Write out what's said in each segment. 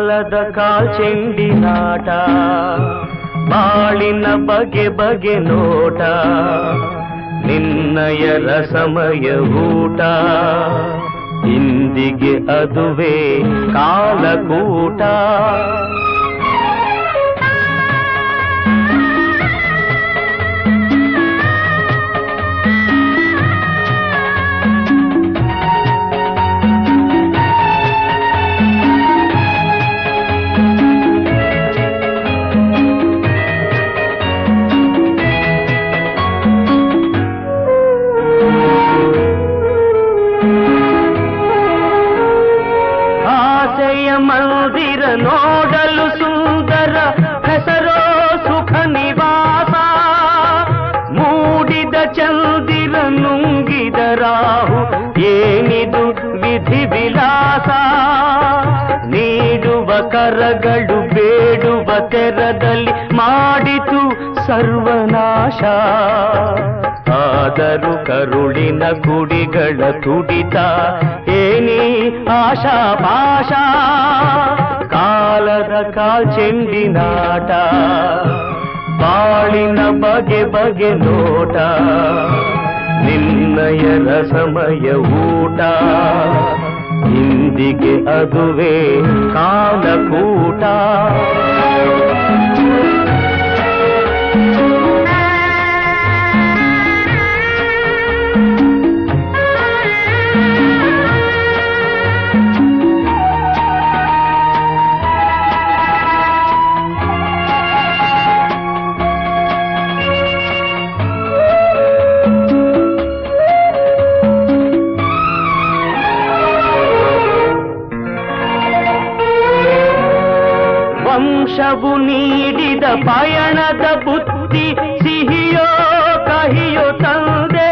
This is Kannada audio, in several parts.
ಕಾಲದ ಕಾಲ್ಚೆಂಡಿನಾಟ ಬಾಳಿನ ಬಗೆ ಬಗೆ ನೋಟ ನಿನ್ನಯ ರಸಮಯ ಊಟ ಇಂದಿಗೆ ಅದುವೇ ಕಾಲಕೂಟ ಮಂದಿರ ನೋಡಲು ಸುಂದರ ಹೆಸರೋ ಸುಖ ನಿವಾಸ ಮೂಡಿದ ಚಂದಿರ ನುಂಗಿದ ರಾಹು ಏನಿದು ವಿಧಿ ವಿಲಾಸ ನೀಡುವ ಕರಗಳು ಬೇಡುವ ತೆರದಲ್ಲಿ ಮಾಡಿತು ಸರ್ವನಾಶ ಆದರೂ ಕರುಳಿನ ಗುಡಿಗಳ ತುಡಿತ ಏನಿ ಆಶಾ ಪಾಶ ಕಾಲದ ಕಾಲ್ಚೆಂಡಿನಾಟ ಬಾಳಿನ ಬಗೆ ಬಗೆ ನೋಟ ನಿನ್ನಯ ರಸಮಯ ಊಟ ಇಂದಿಗೆ ಅದುವೇ ಕಾಲಕೂಟ ವಂಶವು ನೀಡಿದ ಪಯಣದ ಬುದ್ಧಿ ಸಿಹಿಯೋ ಕಹಿಯೋ ತಂದೆ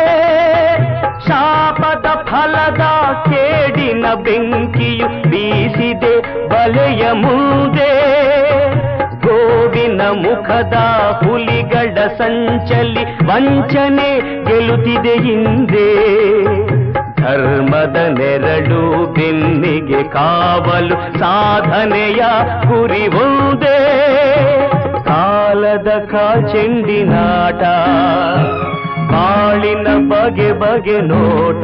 ಶಾಪದ ಫಲದ ಕೇಡಿನ ಬೆಂಕಿಯು ಬೀಸಿದೆ ಬಲೆಯ ಮುಂದೆ ಗೋವಿನ ಮುಖದ ಹುಲಿಗಳ ಸಂಚಲಿ ವಂಚನೆ ಗೆಲ್ಲುತ್ತಿದೆ ಹಿಂದೆ ಧರ್ಮದ ನೆರಳು ಬೆನ್ನಿಗೆ ಕಾವಲು ಸಾಧನೆಯ ಗುರಿ ಒಂದೇ ಕಾಲದ ಕಾಲ್ಚೆಂಡಿನಾಟ ಬಾಳಿನ ಬಗೆ ಬಗೆ ನೋಟ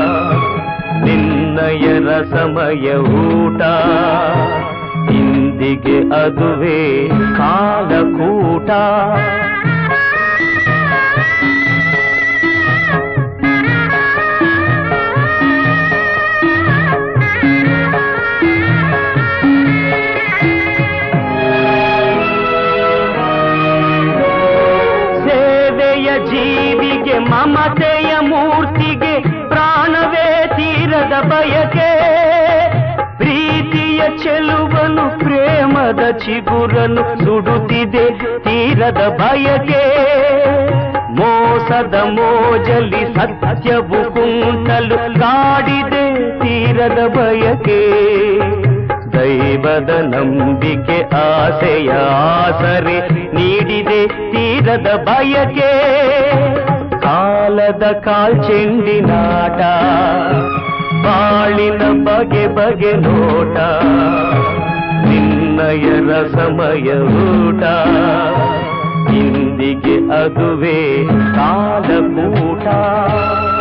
ನಿನ್ನಯ ರಸಮಯ ಊಟ ಇಂದಿಗೆ ಅದುವೇ ಕಾಲಕೂಟ ಜೀವಿಗೆ ಮಮತೆಯ ಮೂರ್ತಿಗೆ ಪ್ರಾಣವೇ ತೀರದ ಬಯಕೆ ಪ್ರೀತಿಯ ಚೆಲುವನು ಪ್ರೇಮದ ಚಿಗುರನು ಸುಡುತ್ತಿದೆ ತೀರದ ಬಯಕೆ ಮೋಸದ ಮೋಜಲಿ ಸತ್ಯವು ಕುಂಟಲು ಕಾಡಿದೆ ತೀರದ ಬಯಕೆ ದೈವದ ನಂಬಿಕೆ ಆಸೆಯ ಆಸರೆ ನೀಡಿದೆ ತೀರದ ಬಯಕೆ ಕಾಲದ ಕಾಲ್ಚೆಂಡಿನಾಟ ಬಾಳಿನ ಬಗೆ ಬಗೆ ನೋಟ ನಿನ್ನಯ ರಸಮಯ ಊಟ ಇಂದಿಗೆ ಅದುವೇ ಕಾಲಕೂಟ